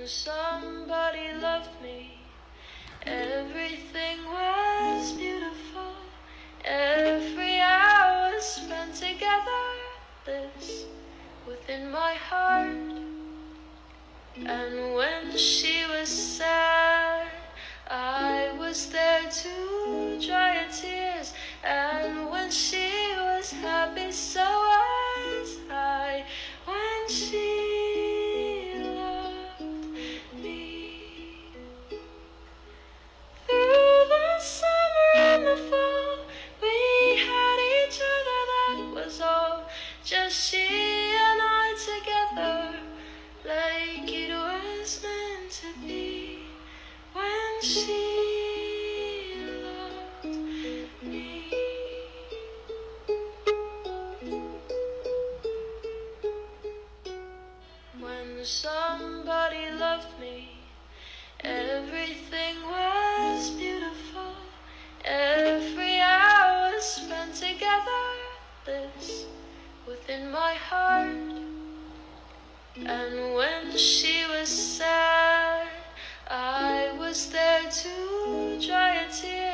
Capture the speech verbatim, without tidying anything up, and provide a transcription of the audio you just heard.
Somebody loved me, everything was beautiful. Every hour spent together lives within my heart. And when she was sad, I was there to dry her tears. And when she was happy, so was I. When she just she and I together, like it was meant to be. When she loved me, when somebody loved me, everything was beautiful. Every hour spent together lives within my heart. And when she was sad, I was there to dry her tears.